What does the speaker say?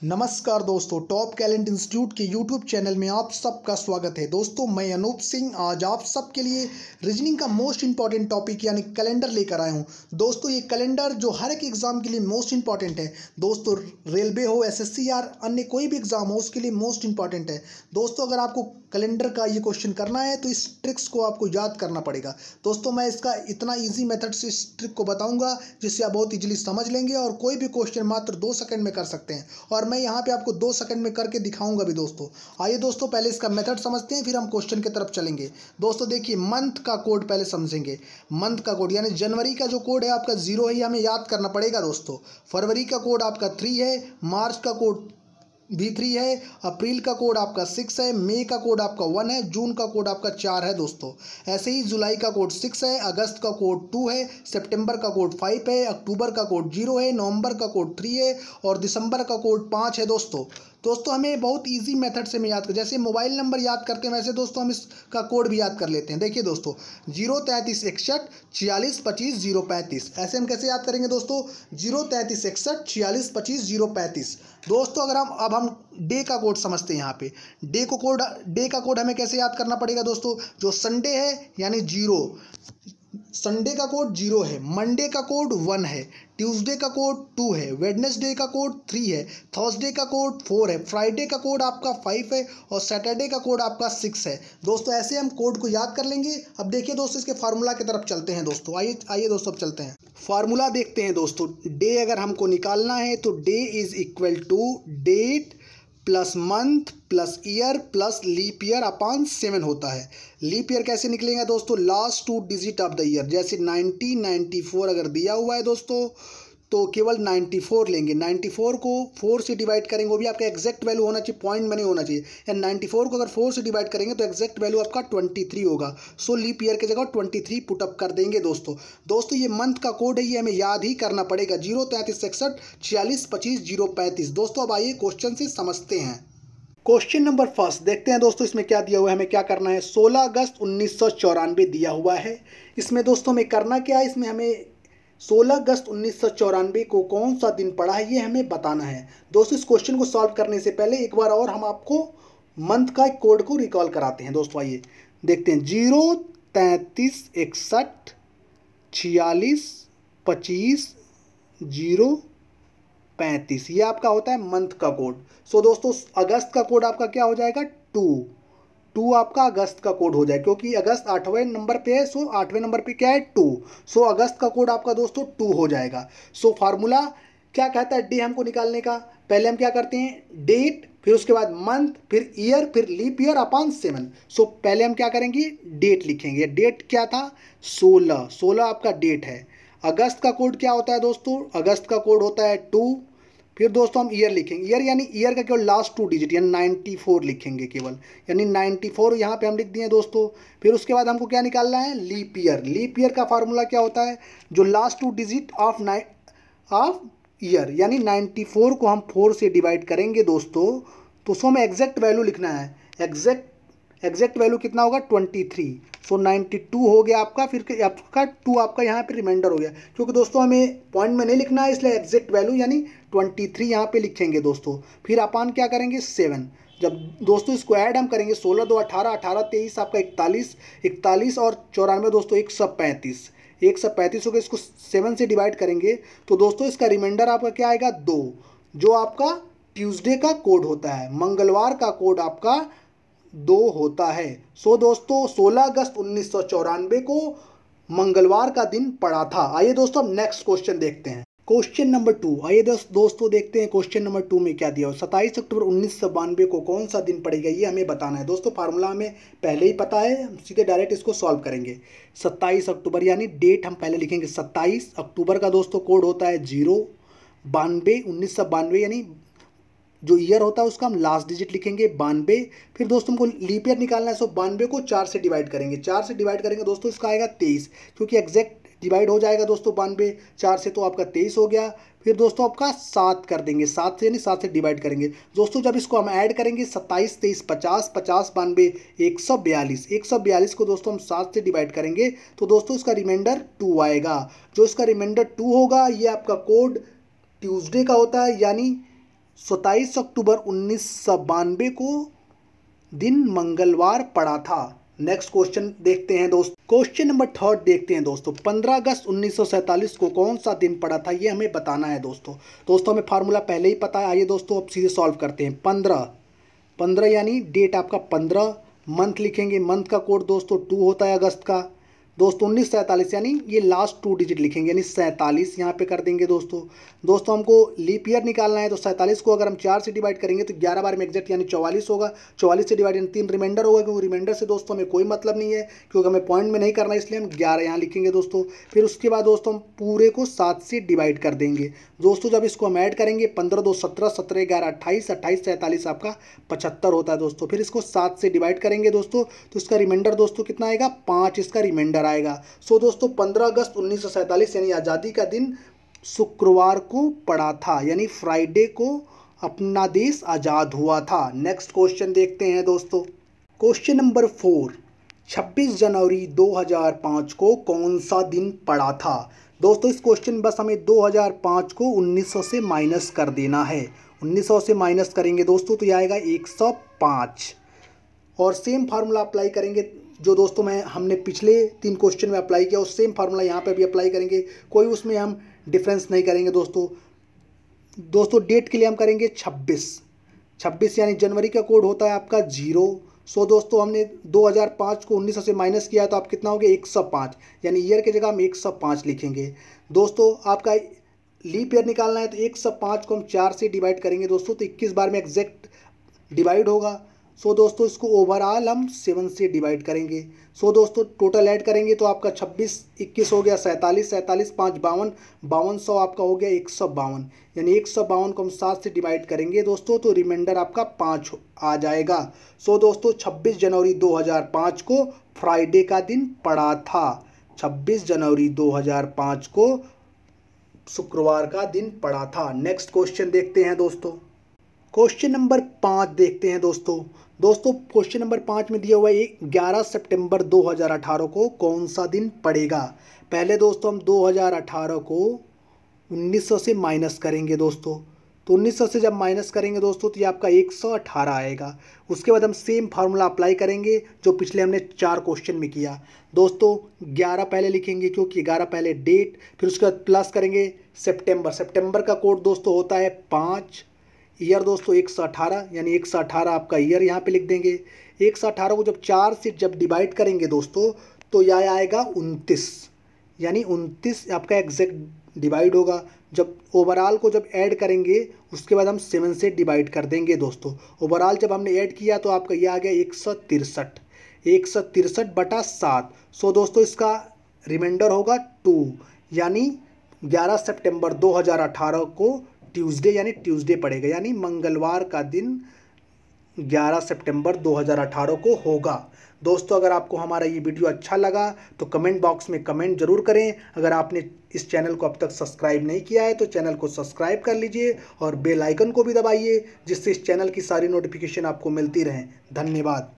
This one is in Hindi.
नमस्कार दोस्तों, टॉप टैलेंट इंस्टीट्यूट के यूट्यूब चैनल में आप सबका स्वागत है। दोस्तों मैं अनूप सिंह आज आप सबके लिए रीजनिंग का मोस्ट इंपॉर्टेंट टॉपिक यानी कैलेंडर लेकर आया हूं। दोस्तों ये कैलेंडर जो हर एक एग्जाम के लिए मोस्ट इंपॉर्टेंट है। दोस्तों रेलवे हो, एसएससी या अन्य कोई भी एग्जाम हो उसके लिए मोस्ट इंपॉर्टेंट है। दोस्तों अगर आपको कैलेंडर का ये क्वेश्चन करना है तो इस ट्रिक्स को आपको याद करना पड़ेगा। दोस्तों मैं इसका इतना ईजी मेथड से इस ट्रिक को बताऊंगा जिससे आप बहुत इजीली समझ लेंगे और कोई भी क्वेश्चन मात्र 2 सेकंड में कर सकते हैं। और मैं यहाँ पे आपको 2 सेकंड में करके दिखाऊंगा भी। दोस्तों आइए दोस्तों पहले इसका मेथड समझते हैं, फिर हम क्वेश्चन की तरफ चलेंगे। दोस्तों देखिए मंथ का कोड पहले समझेंगे। मंथ का कोड यानी जनवरी का जो कोड है आपका 0 है, ये हमें याद करना पड़ेगा। दोस्तों फरवरी का कोड आपका 3 है, मार्च का कोड भी 3 है, अप्रैल का कोड आपका 6 है, मई का कोड आपका 1 है, जून का कोड आपका 4 है। दोस्तों ऐसे ही जुलाई का कोड 6 है, अगस्त का कोड 2 है, सितंबर का कोड 5 है, अक्टूबर का कोड 0 है, नवंबर का कोड 3 है और दिसंबर का कोड 5 है। दोस्तों हमें बहुत इजी मेथड से में याद कर, जैसे मोबाइल नंबर याद करते हैं वैसे दोस्तों हम इसका कोड भी याद कर लेते हैं। देखिए दोस्तों 033 61 46 25 035, ऐसे हम कैसे याद करेंगे दोस्तों? 033 61 46 25 035। दोस्तों अगर हम डे का कोड समझते हैं। यहाँ पे डे का कोड हमें कैसे याद करना पड़ेगा? दोस्तों जो संडे है यानी 0, संडे का कोड 0 है, मंडे का कोड 1 है, ट्यूसडे का कोड 2 है, वेडनेसडे का कोड 3 है, थर्सडे का कोड 4 है, फ्राइडे का कोड आपका 5 है और सैटरडे का कोड आपका 6 है। दोस्तों ऐसे हम कोड को याद कर लेंगे। अब देखिए दोस्तों इसके फार्मूला की तरफ चलते हैं। दोस्तों आइए दोस्तों अब चलते हैं, फार्मूला देखते हैं। दोस्तों डे अगर हमको निकालना है तो day is equal to date plus month plus year plus leap year upon 7 होता है। लीप ईयर कैसे निकलेगा दोस्तों? Last 2 digit of the year, जैसे 90 94 अगर दिया हुआ है दोस्तों तो केवल 94 लेंगे। 94 को 4 से डिवाइड करेंगे, वो भी आपका एग्जैक्ट वैल्यू होना चाहिए, पॉइंट में नहीं होना चाहिए। या 94 को अगर 4 से डिवाइड करेंगे तो एग्जैक्ट वैल्यू आपका 23 होगा। सो लीप ईयर की जगह 23 पुटअप कर देंगे। दोस्तों ये मंथ का कोड है, ये हमें याद ही करना पड़ेगा, 033 61 46 25 035। दोस्तों अब आइए क्वेश्चन से समझते हैं। क्वेश्चन नंबर फर्स्ट देखते हैं दोस्तों, इसमें क्या दिया हुआ है, हमें क्या करना है। 16 अगस्त 1994 दिया हुआ है। इसमें दोस्तों हमें करना क्या है, इसमें हमें 16 अगस्त 1994 को कौन सा दिन पड़ा है ये हमें बताना है। दोस्तों इस क्वेश्चन को सॉल्व करने से पहले एक बार और हम आपको मंथ का कोड को रिकॉल कराते हैं। दोस्तों आइए देखते हैं, 033 61 46 25 035, ये आपका होता है मंथ का कोड। सो दोस्तों अगस्त का कोड आपका क्या हो जाएगा? 2 आपका अगस्त का कोड हो जाए, क्योंकि अगस्त 8वें नंबर पे है। सो 8वें नंबर पे क्या है? 2। सो अगस्त का कोड आपका दोस्तों 2 हो जाएगा। सो फार्मूला क्या कहता है डे हमको निकालने का? पहले हम क्या करते हैं, डेट, फिर उसके बाद मंथ, फिर ईयर, फिर लीप ईयर अपॉन 7। सो पहले हम क्या करेंगे, डेट लिखेंगे। डेट क्या था? 16 आपका डेट है। अगस्त का कोड क्या होता है दोस्तों? अगस्त का कोड होता है 2। फिर दोस्तों हम ईयर लिखेंगे, ईयर यानी ईयर का केवल लास्ट 2 डिजिट यानी 94 लिखेंगे केवल, यानी 94 यहाँ पे हम लिख दिए दोस्तों। फिर उसके बाद हमको क्या निकालना है? Leap year. लीप ईयर का फार्मूला क्या होता है? जो लास्ट 2 डिजिट ऑफ ईयर यानी 94 को हम 4 से डिवाइड करेंगे दोस्तों, तो उसको हमें एग्जैक्ट वैल्यू लिखना है। एग्जैक्ट वैल्यू कितना होगा? 23। सो 92 हो गया आपका, फिर आपका 2 आपका यहाँ पे रिमाइंडर हो गया। क्योंकि दोस्तों हमें पॉइंट में नहीं लिखना है, इसलिए एग्जैक्ट वैल्यू यानी 23 यहाँ पे लिखेंगे दोस्तों। फिर अपन क्या करेंगे? 7। जब दोस्तों इसको ऐड हम करेंगे, 16 2 18 18 23 आपका 41 और 94 दोस्तों 135 हो गया। इसको 7 से डिवाइड करेंगे तो दोस्तों इसका रिमाइंडर आपका क्या आएगा? 2, जो आपका ट्यूसडे का कोड होता है, मंगलवार का कोड आपका 2 होता है। सो दोस्तों 16 अगस्त 1994 को मंगलवार का दिन पड़ा था। आइए दोस्तों अब नेक्स्ट क्वेश्चन देखते हैं, क्वेश्चन नंबर 2। आइए दोस्तों देखते हैं क्वेश्चन नंबर 2 में क्या दिया हो। 27 अक्टूबर 1992 को कौन सा दिन पड़ेगा ये हमें बताना है। दोस्तों फार्मूला हमें पहले ही पता है, हम सीधे डायरेक्ट इसको सॉल्व करेंगे। 27 अक्टूबर यानी डेट हम पहले लिखेंगे 27 अक्टूबर का दोस्तों कोड होता है 0। 1992 यानी जो ईयर होता है उसका हम लास्ट डिजिट लिखेंगे 92। फिर दोस्तों हमको लीप ईयर निकालना है। सो 92 को 4 से डिवाइड करेंगे, 4 से डिवाइड करेंगे दोस्तों इसका आएगा 23, क्योंकि एग्जैक्ट डिवाइड हो जाएगा दोस्तों 92 4 से, तो आपका 23 हो गया। फिर दोस्तों आपका 7 कर देंगे, 7 से यानी 7 से डिवाइड करेंगे दोस्तों। जब इसको हम ऐड करेंगे 27 23 50 50 92 142 को दोस्तों हम 7 से डिवाइड करेंगे तो दोस्तों इसका रिमाइंडर 2 आएगा। जो इसका रिमाइंडर 2 होगा ये आपका कोड ट्यूसडे का होता है, यानी 27 अक्टूबर 1992 को दिन मंगलवार पड़ा था। नेक्स्ट क्वेश्चन देखते हैं दोस्तों। क्वेश्चन नंबर 3 देखते हैं दोस्तों। 15 अगस्त 1947 को कौन सा दिन पड़ा था, ये हमें बताना है दोस्तों हमें फार्मूला पहले ही पता है। आइए दोस्तों अब सीधे सॉल्व करते हैं। 15 यानी डेट आपका 15, मंथ लिखेंगे, मंथ का कोड दोस्तों 2 होता है अगस्त का। दोस्तों 1947 यानी ये लास्ट 2 डिजिट लिखेंगे, यानी 47 यहाँ पे कर देंगे दोस्तों हमको लीप ईयर निकालना है। तो 47 को अगर हम 4 से डिवाइड करेंगे तो 11 बार में एग्जैक्ट यानी 44 होगा। 44 से डिवाइड यानी 3 रिमाइंडर होगा, क्योंकि रिमाइंडर से दोस्तों हमें कोई मतलब नहीं है, क्योंकि हमें पॉइंट में नहीं करना है, इसलिए हम 11 यहाँ लिखेंगे दोस्तों। फिर उसके बाद दोस्तों हम पूरे को 7 से डिवाइड कर देंगे दोस्तों। जब इसको हम ऐड करेंगे 15 2 17, 17 11 28, 28 47 आपका 75 होता है दोस्तों। फिर इसको 7 से डिवाइड करेंगे दोस्तों, तो इसका रिमाइंडर दोस्तों कितना आएगा, 5 इसका रिमाइंडर आएगा। सो दोस्तों 15 अगस्त 1947 यानी आज़ादी का दिन शुक्रवार को पड़ा था, यानी फ्राइडे को अपना देश आज़ाद हुआ था। नेक्स्ट क्वेश्चन देखते हैं दोस्तों। क्वेश्चन नंबर 4, 26 जनवरी 2005 को कौन सा दिन पड़ा था। दोस्तों इस क्वेश्चन बस हमें 2005 को 1900 से माइनस कर देना है। 1900 से माइनस करेंगे दोस्तों तो यह आएगा 105, और सेम फार्मूला अप्लाई करेंगे जो दोस्तों हमने पिछले 3 क्वेश्चन में अप्लाई किया, उस सेम फार्मूला यहाँ पे भी अप्लाई करेंगे। कोई उसमें हम डिफरेंस नहीं करेंगे दोस्तों डेट के लिए हम करेंगे 26 यानी जनवरी का कोड होता है आपका 0। सो दोस्तों हमने 2005 को 1900 से माइनस किया तो आप कितना हो गया 105, यानी ईयर की जगह हम 105 लिखेंगे दोस्तों। आपका लीप ईयर निकालना है तो 105 को हम 4 से डिवाइड करेंगे दोस्तों, तो 21 बार में एग्जैक्ट डिवाइड होगा। सो दोस्तों इसको ओवरऑल हम 7 से डिवाइड करेंगे। सो दोस्तों टोटल ऐड करेंगे तो आपका 26 21 हो गया 47, 47 5 52, 5200 आपका हो गया 152, यानी 152 को हम 7 से डिवाइड करेंगे दोस्तों, तो रिमाइंडर आपका 5 आ जाएगा। सो दोस्तों 26 जनवरी 2005 को फ्राइडे का दिन पड़ा था। 26 जनवरी 2005 को शुक्रवार का दिन पड़ा था। नेक्स्ट क्वेश्चन देखते हैं दोस्तों। क्वेश्चन नंबर 5 देखते हैं दोस्तों क्वेश्चन नंबर 5 में दिया हुआ है 11 सितंबर 2018 को कौन सा दिन पड़ेगा। पहले दोस्तों हम 2018 को 1900 से माइनस करेंगे दोस्तों, तो 1900 से जब माइनस करेंगे दोस्तों तो ये आपका 118 आएगा। उसके बाद हम सेम फार्मूला अप्लाई करेंगे जो पिछले हमने 4 क्वेश्चन में किया दोस्तों। 11 पहले लिखेंगे क्योंकि 11 पहले डेट, फिर उसके बाद प्लस करेंगे सितंबर का कोड दोस्तों होता है 5, ईयर दोस्तों 118 यानी 118 आपका ईयर यहाँ पे लिख देंगे। 118 को जब 4 से जब डिवाइड करेंगे दोस्तों तो यह आएगा 29, यानी 29 आपका एग्जैक्ट डिवाइड होगा। जब ओवरऑल को जब ऐड करेंगे उसके बाद हम 7 से डिवाइड कर देंगे दोस्तों। ओवरऑल जब हमने ऐड किया तो आपका यह आ गया 163 बटा 7। सो दोस्तों इसका रिमाइंडर होगा 2, यानी 11 सितंबर 2018 को ट्यूसडे पड़ेगा, यानी मंगलवार का दिन 11 सितंबर 2018 को होगा। दोस्तों अगर आपको हमारा ये वीडियो अच्छा लगा तो कमेंट बॉक्स में कमेंट जरूर करें। अगर आपने इस चैनल को अब तक सब्सक्राइब नहीं किया है तो चैनल को सब्सक्राइब कर लीजिए और बेल आइकन को भी दबाइए, जिससे इस चैनल की सारी नोटिफिकेशन आपको मिलती रहें। धन्यवाद।